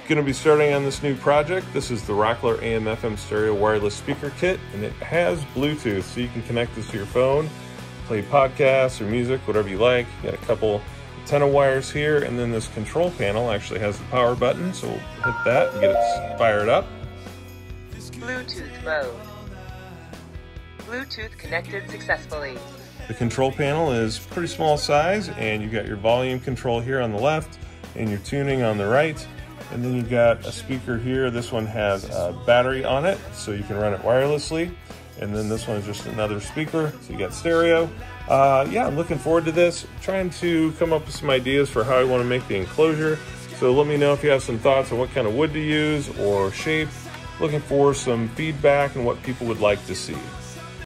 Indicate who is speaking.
Speaker 1: Going to be starting on this new project. This is the Rockler AM FM stereo wireless speaker kit, and it has Bluetooth, so you can connect this to your phone, play podcasts or music, whatever you like. You got a couple antenna wires here, and then this control panel actually has the power button, so we'll hit that and get it fired up.
Speaker 2: Bluetooth mode. Bluetooth connected successfully.
Speaker 1: The control panel is pretty small size, and you've got your volume control here on the left and your tuning on the right. And then you've got a speaker here. This one has a battery on it, so you can run it wirelessly. And then this one is just another speaker, so you got stereo. Yeah, I'm looking forward to this. Trying to come up with some ideas for how I want to make the enclosure. So let me know if you have some thoughts on what kind of wood to use or shape. Looking for some feedback and what people would like to see.